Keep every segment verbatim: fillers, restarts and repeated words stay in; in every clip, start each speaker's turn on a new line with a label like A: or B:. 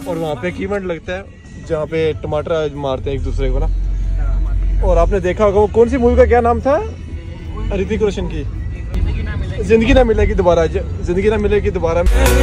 A: और वहाँ पे एक इवेंट लगता है जहाँ पे टमाटर मारते हैं एक दूसरे को ना। और आपने देखा होगा वो कौन सी मूवी का क्या नाम था, ऋतिक रोशन की, जिंदगी ना मिलेगी दोबारा, जिंदगी ना मिलेगी दोबारा।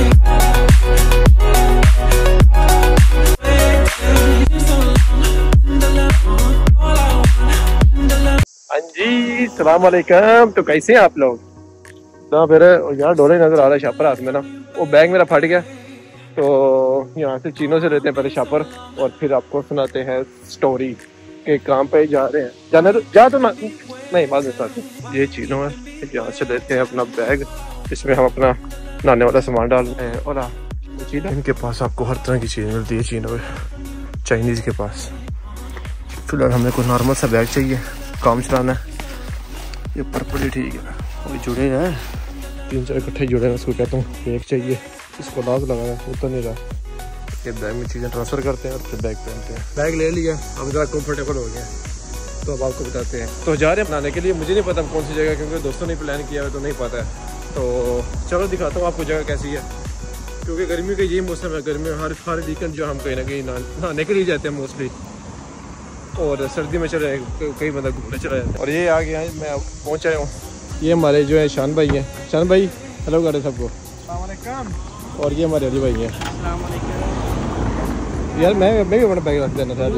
A: हाँ जी, सलाम वालेकुम। तो कैसे हैं आप लोग? ना फिर यहाँ डोले नजर आ रहा है शापर हाथ में ना, वो बैग मेरा फट गया तो यहाँ से चीनों से लेते हैं पहले शापर और फिर आपको सुनाते हैं स्टोरी के काम पे जा रहे हैं। जाने तो जा तो ना, नहीं बाद में सुनाते। ये चीनों है, यहाँ से लेते हैं अपना बैग, इसमें हम अपना नहाने वाला सामान डाल रहे हैं। और चीन इनके पास आपको हर तरह की चीज़ मिलती है चीनों में, चाइनीज़ के पास। फिलहाल हमें कोई नॉर्मल सा बैग चाहिए, काम चलाना है। ये पर्पल ही ठीक है, वो जुड़े हैं, तीन चार इकट्ठे जुड़े हैं। उसको कहता हूँ बैग चाहिए, इसको लाज लगा है, उतर नहीं रहा। ये बैग में चीज़ें ट्रांसफ़र करते हैं और फिर बैग पहनते हैं। बैग ले लिया, अब ज़रा कंफर्टेबल हो गया तो अब आपको बताते हैं। तो जा रहे हैं बनाने के लिए, मुझे नहीं पता कौन सी जगह, क्योंकि दोस्तों ने प्लान किया है तो नहीं पता है। तो चलो दिखाता हूँ आपको जगह कैसी है, क्योंकि गर्मी का ये मौसम है। गर्मी में हर हर वीकेंड जो हम कहीं ना कहीं नहाने के लिए जाते हैं मोस्टली, और सर्दी में चले कई बंदा घूमने चला जाता है। और ये आ गया है, मैं पहुँच आया हूँ। ये हमारे जो है शान भाई हैं, शान भाई हेलो कर रहे सबको। और ये हमारे अली भाई हैं। यार मैं मैं भी अपना बैग रख देना था।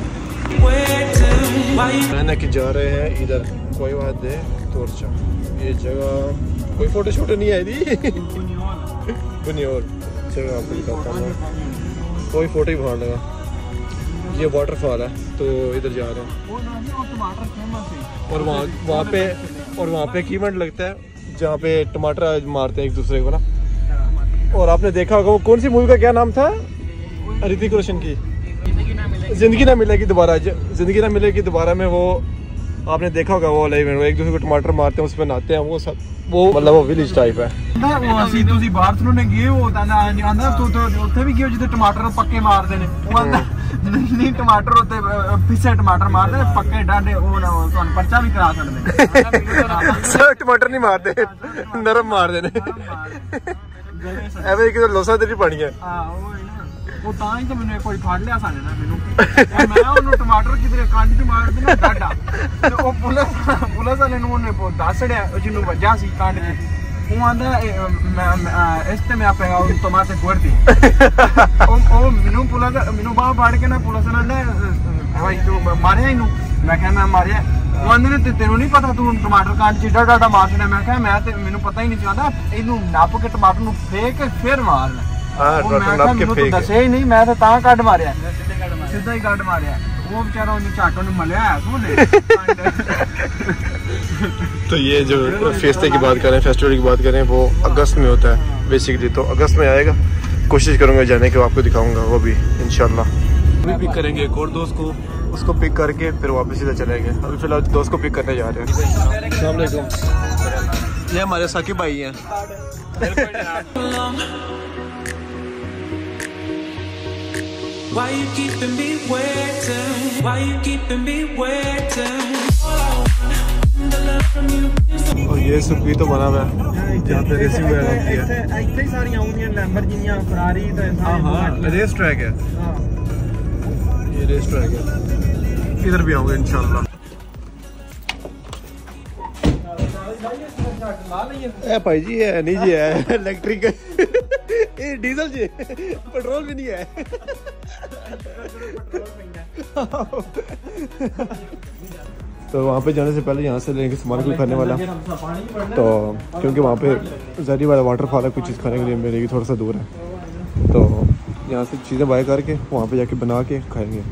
A: मैंने कि जा रहे हैं इधर कोई बात है तोरचा, ये जगह कोई फोटो शोटो नहीं आई थी बुनियोर जगह आपको दिखाता हूँ, कोई फोटो ही बाहर लगा। ये वाटरफॉल है तो इधर जा रहे हैं। और वहाँ वहाँ पे और वहाँ पे एक इवेंट लगता है जहाँ पे टमाटर मारते हैं एक दूसरे को ना। और आपने देखा होगा वो कौन सी मूवी का क्या नाम था, ऋतिक रोशन की, जिंदगी ना मिलेगी दोबारा, जिंदगी ना मिलेगी दोबारा में। वो आपने देखा होगा वो वाला इवेंट, वो एक दूसरे को टमाटर मारते हैं, उसमें नहाते हैं। वो सब वो मतलब वो विलेज टाइप है।
B: वो ਅਸੀਂ ਤੁਸੀਂ ਬਾਹਰ ਤੋਂ ਨੇ ਗਏ ਉਹ ਤਾਂ ਆਂਦਾ ਤੂੰ ਉੱਥੇ ਵੀ ਗਏ ਜਿੱਥੇ ਟਮਾਟਰ ਪੱਕੇ ਮਾਰਦੇ ਨੇ। ਉਹ ਆਂਦਾ ਨਹੀਂ ਟਮਾਟਰ ਉੱਤੇ ਪਿੱਛੇ ਟਮਾਟਰ ਮਾਰਦੇ ਨੇ ਪੱਕੇ ਡਾਂਡੇ, ਉਹ ਤੁਹਾਨੂੰ ਪਰਚਾ ਵੀ ਕਰਾ ਸਕਦੇ ਨੇ।
A: ਸਰ ਟਮਾਟਰ ਨਹੀਂ ਮਾਰਦੇ, ਨਰਮ ਮਾਰਦੇ ਨੇ। ਐਵੇਂ ਕਿਤੇ ਲੋਸਾ ਤੇ ਨਹੀਂ ਪਾਣੀ ਹੈ।
B: ਹਾਂ ਉਹ ਉਹ ਤਾਂ ਹੀ ਤਾਂ ਮੈਨੂੰ ਇੱਕ ਵਾਰੀ ਫੜ ਲਿਆ ਸਾਨੇ ਨਾ ਮੈਨੂੰ, ਮੈਂ ਉਹਨੂੰ ਟਮਾਟਰ ਕਿਧਰੇ ਕੰਡ ਚ ਮਾਰ ਦੇਣਾ ਡਾਡਾ, ਤੇ ਉਹ ਪੁਲਿਸ ਪੁਲਿਸ ਵਾਲੇ ਨੂੰ ਉਹਨੇ ਦੱਸੜਿਆ ਜਿਹਨੂੰ ਵੱਜਾ ਸੀ ਕੰਡ ਚ। ਉਹ ਆਂਦਾ ਇਸ ਤੇ ਮੈਂ ਆਪੇ ਉਹ ਟਮਾਟਰ ਗੁਰਦੀ ਉਹ ਉਹ ਮੈਨੂੰ ਪੁਲਿਸ ਮੈਨੂੰ ਬਾਹਰ ਫੜ ਕੇ ਨਾ ਪੁਲਿਸ ਨੇ ਭਾਈ ਤੂੰ ਮਾਰਿਆ ਇਹਨੂੰ। ਮੈਂ ਕਿਹਾ ਮੈਂ ਮਾਰਿਆ। ਉਹ ਆਂਦੇ ਨੇ ਤੈਨੂੰ ਨਹੀਂ ਪਤਾ ਤੂੰ ਟਮਾਟਰ ਕੰਡ ਚ ਡਾਡਾ ਡਾਡਾ ਮਾਰ ਛੜਿਆ। ਮੈਂ ਕਿਹਾ ਮੈਂ ਤੇ ਮੈਨੂੰ ਪਤਾ ਹੀ ਨਹੀਂ ਸੀ। ਆਂਦਾ ਇਹਨੂੰ ਨੱਪ ਕੇ ਟਮਾਟਰ ਨੂੰ ਫੇਕ ਕੇ ਫਿਰ ਮਾਰਨਾ। ਮੈਨੂੰ ਦੱਸਿਆ ਹੀ नहीं, मैं तो तां कट मारिया, सीधा ही कट मारिया। वो बेचारा झाट मलिया
A: तो ये जो फेस्टे की बात करें, फेस्टिवल की बात करें, वो अगस्त में होता है बेसिकली। तो अगस्त में आएगा, कोशिश करूंगा जाने के, आपको दिखाऊंगा वो भी इंशाल्लाह। अभी पिक करेंगे एक और दोस्त को, उसको पिक करके फिर वापस सीधा चलेंगे। अभी फिलहाल दोस्त को पिक करने जा रहे हैं। अस्सलाम वालेकुम, ये हमारे साकिब भाई हैं।
C: Why you keeping me waiting? Why you keeping me waiting?
A: और ये सुखी तो बना हुआ है जहाँ पे रेसिंग वगैरह होती है।
B: ਇੱਥੇ ਸਾਰੀਆਂ ਆਉਂਦੀਆਂ ਲੈਂਬਰਗਿਨੀਆਂ, ਫਰਾਰੀ ਤੇ
A: हाँ हाँ रेस ट्रैक है। ये रेस ट्रैक है, इधर भी आऊंगे इंशाल्लाह। ए भाई जी है नहीं जी, है इलेक्ट्रिक ये डीजल जी, पेट्रोल भी नहीं है। तो वहाँ पे जाने से पहले यहाँ से लेंगे सामान कुछ खाने वाला, तो क्योंकि वहाँ पे जरी वाला वाटरफॉल है, कुछ चीज़ खाने के लिए मिलेगी, थोड़ा सा दूर है। तो यहाँ से चीज़ें बाय करके वहाँ पे जाके बना के खाएंगे।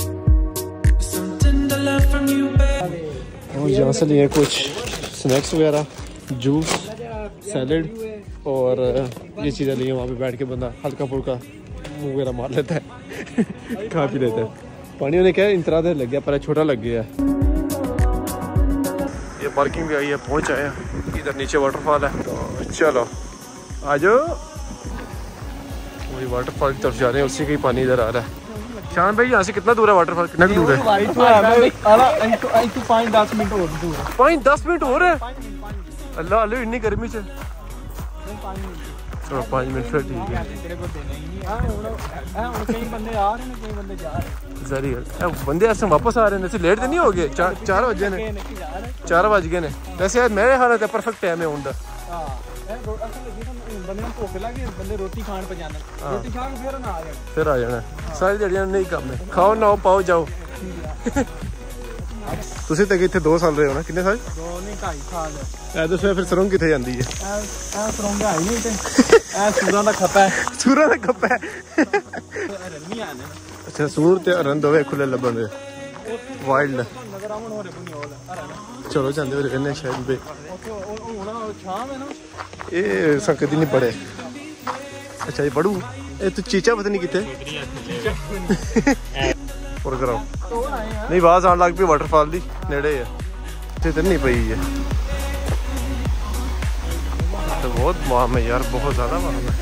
A: और यहाँ से लिए कुछ स्नैक्स वगैरह, जूस, सैलड और ये चीज़ें लिए। वहाँ पे बैठ के बंदा हल्का फुल्का मुँह वगैरह मार लेता है, खा पी लेता है। पानी होने क्या इंतरा देर लग गया, पहले छोटा लग गया। ये पार्किंग भी आई है, पहुँच आए हैं। इधर नीचे वाटरफॉल है, तो चलो आ जाओ। वही वाटरफॉल की तरफ जा रहे हैं, उसी का ही पानी इधर आ रहा है। शान भाई यहाँ से कितना दूर है वाटरफॉल, कितना दूर है?
B: पाँच दस मिनट और दूर है।
A: पाँच दस मिनट हो रहा है? अल्लाह अल्लाह इतनी गर्मी से चलो पाँच मिनट फिर ठीक है।
B: तेरे को देना ही नहीं है ਹੁਣ ਹੁਣ ਕਈ ਬੰਦੇ ਆ ਰਹੇ ਨੇ ਕਈ ਬੰਦੇ ਜਾ ਰਹੇ
A: सही है बंदे ऐसे वापस आ रहे हैं, लेट तो नहीं हो गए? चार चार बजे ने चार बज गए ने वैसे यार मेरे हाल है परफेक्ट टाइम है उनका।
B: ਹਾਂ ਇਹ ਅਸਲ ਵਿੱਚ ਬੰਦੇ ਨੂੰ ਭੁੱਖ ਲੱਗੀ ਬੰਦੇ ਰੋਟੀ ਖਾਣ ਪੈ ਜਾਂਦੇ ਰੋਟੀ ਖਾ ਕੇ ਫਿਰ ਨਾ ਆ ਜਾਣ
A: फिर आ जाना सारी दिहाड़ियां नहीं काम है खाओ नाओ पाओ जाओ। ਤੁਸੀਂ ਤਾਂ ਇੱਥੇ ਦੋ ਸਾਲ ਰਹੇ ਹੋ ਨਾ? ਕਿੰਨੇ ਸਾਲ?
B: ਦੋ ਨਹੀਂ ਢਾਈ ਸਾਲ
A: ਐ ਦੱਸੋ ਫਿਰ ਸਰੋਂ ਕਿੱਥੇ ਜਾਂਦੀ ਹੈ?
B: ਇਹ ਸਰੋਂਗਾ ਹੈ ਨਹੀਂ ਤੇ ਇਹ ਸੂਰਾਂ ਦਾ ਖੱਪਾ ਹੈ
A: ਸੂਰਾਂ ਦਾ ਖੱਪਾ ਹੈ
B: ਰੰਮੀ ਆਨੇ
A: ਅੱਛਾ ਸੂਰ ਤੇ ਹਰਨ ਦੋਵੇਂ ਖੁੱਲੇ ਲੱਭਣ ਦੇ ਵਾਈਲਡ
B: ਨਜ਼ਰ ਆਉਣ ਹੋ ਰਹੇ ਬੁਨੀ ਹੋਲ ਹਰਨ
A: ਚਲੋ ਜਾਂਦੇ ਹੋਏ ਇਹਨੇ ਸ਼ਾਇਦ ਵੀ
B: ਉੱਥੇ ਹੁਣ ਛਾਂ ਹੈ ਨਾ
A: ਇਹ ਸੰਕਦੀ ਨਹੀਂ ਪੜੇ। ਅੱਛਾ ਇਹ ਪੜੂ ਇਹ ਤੂੰ ਚੀਚਾ ਪਤਾ ਨਹੀਂ ਕਿੱਥੇ और कराओ नहीं आवाज आने लग पई वाटरफॉल दी नेड़े है इत्थे तो नहीं पई है तो बहुत वाम है यार बहुत ज्यादा वाम है।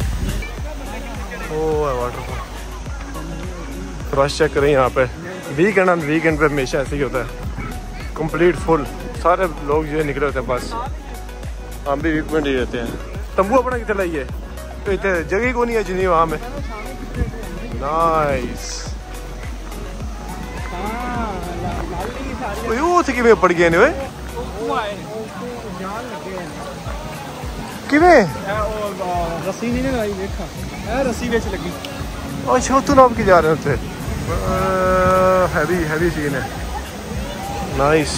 A: ओ है वाटरफॉल रश चेक करें यहाँ पे वीकेंड एंड वीकेंड पे हमेशा ऐसे ही होता है कंप्लीट फुल सारे लोग जो है निकले होते हैं बस हम भी वीकेंड ही रहते हैं। तंबू अपना कितने लाइए तो इतने जगह को नहीं है जिन्हें वहाँ में नाइस ਉੱਥੇ ਕਿਵੇਂ ਪੜ ਗਏ ਨੇ ਓਏ?
B: ਉਹ ਆਏ ਜਾਣ ਲੱਗੇ
A: ਕਿਵੇਂ?
B: ਇਹ ਉਹ ਰੱਸੀ ਨਹੀਂ ਲਗਾਈ ਵੇਖਾ ਇਹ ਰੱਸੀ ਵਿੱਚ ਲੱਗੀ।
A: ਅੱਛਾ ਉੱਥੋਂ ਨਾਪ ਕੇ ਜਾ ਰਹੇ ਉੱਥੇ ਹੈਵੀ ਹੈਵੀ ਸੀਨ ਹੈ ਨਾਈਸ।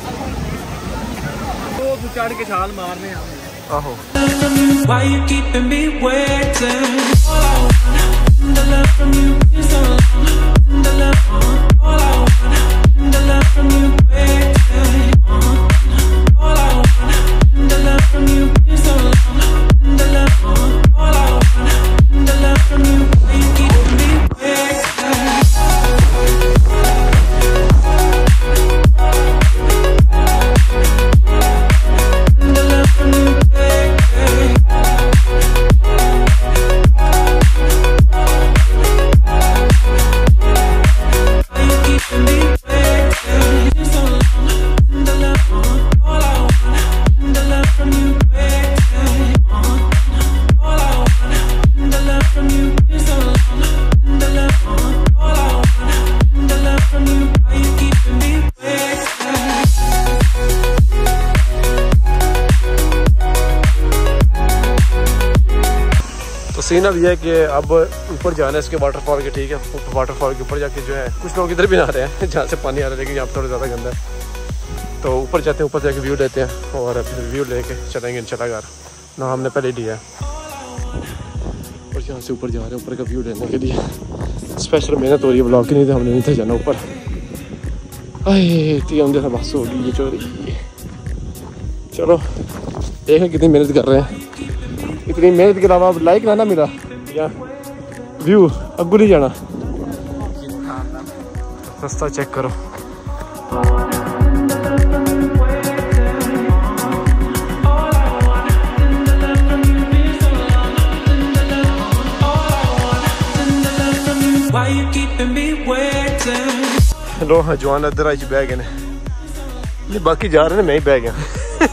B: ਉਹ ਤੂੰ ਚੜ ਕੇ ਛਾਲ ਮਾਰਨੇ ਆ
A: ਆਹੋ
C: Why you keeping me waiting? All I want, the love from you is so long. The love, all I want, the love from you waiting. All I want, the love from you is so long. The love, all I want, the love from you. Why you keeping me waiting? The love from you waiting.
A: Scene अब यह है कि अब ऊपर जाना है इसके waterfall के। ठीक है वाटरफॉल के ऊपर जाके जो है कुछ लोग इधर भी नहा रहे हैं जहाँ से पानी आ रहा है लेकिन यहाँ पर थोड़ा ज़्यादा गंदा है तो ऊपर जाते हैं ऊपर जाके व्यू लेते हैं और फिर व्यू लेके चलेंगे इंशाल्लाह घर ना हमने पहले लिया है और यहाँ से ऊपर जा रहे हैं ऊपर का व्यू लेने के लिए। स्पेशल मेहनत हो रही है ब्लॉग की नहीं तो हमने नहीं था जाना ऊपर। इतनी हम जैसा बस हो गई ये चोरी। चलो देखें कितनी मेहनत कर रहे हैं। इतनी मेहनत के अलावा अब लाइक ना मिला या व्यू अब नहीं जाना। रास्ता चेक करो
C: Why you keeping me waiting?
A: लो हाँ जवान अदर आज बह गए ने बाकी जा रहे हैं मैं ही बह गया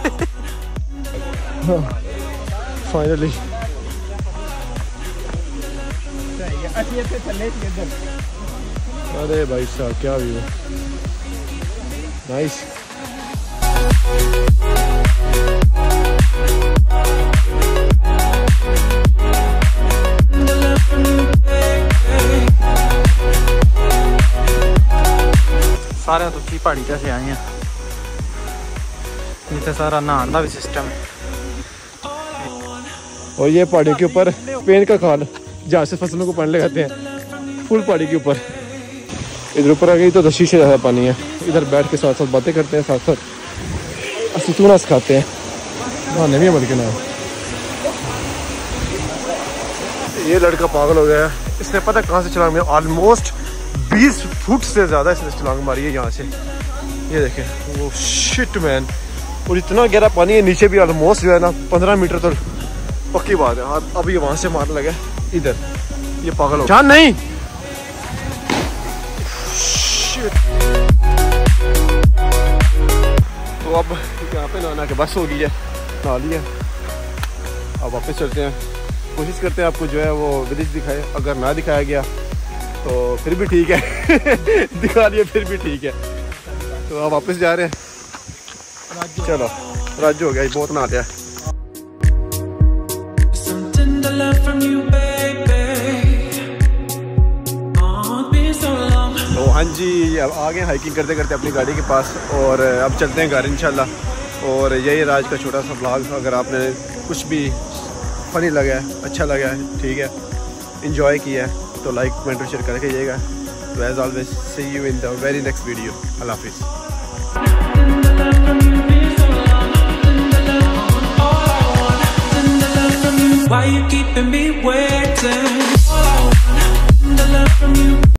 A: फाइनली। अरे भाई साहब क्या व्यू नाइस।
B: सारे तो की पहाड़ी से आए हैं जिसे सारा नहाने का भी सिस्टम है
A: और ये पहाड़ियों के ऊपर पेन का खाल जहाँ से फसलों को पानी लगाते हैं फुल पहाड़ी के ऊपर। इधर ऊपर आ गई तो शीशे ज़्यादा पानी है। इधर बैठ के साथ साथ बातें करते हैं साथ साथ असतूना सिखाते हैं नहाने भी बल्कि ना। ये लड़का पागल हो गया है इसने पता कहाँ से छलांग मारी ऑलमोस्ट बीस फुट से ज़्यादा इसने छलांग मारी है यहाँ से। ये देखें वो शिट मैन और इतना गहरा पानी है नीचे भी ऑलमोस्ट जो है ना पंद्रह मीटर तो पक्की बात है। अब ये वहां से मारने लगा इधर ये पागल हो जान नहीं। तो अब यहाँ पे नहाना के बस हो गई है नहा लिया अब वापस चलते हैं कोशिश करते हैं आपको जो है वो विलेज दिखाए, अगर ना दिखाया गया तो फिर भी ठीक है दिखा दिया फिर भी ठीक है। तो आप वापस जा रहे हैं, चलो राजू हो गया, बहुत ना आता है। तो हाँ जी, अब आ गए हाइकिंग करते करते अपनी गाड़ी के पास और अब चलते हैं घर इंशाल्लाह। और यही राज का छोटा सा ब्लॉग, अगर आपने कुछ भी फनी लगा है, अच्छा लगा है, ठीक है, इंजॉय किया है तो लाइक कमेंट और शेयर करके जाइएगा। तो as always see you in the very next video. अल्लाह हाफिज़।
C: Why you keeping me waiting? All I want, the love from you.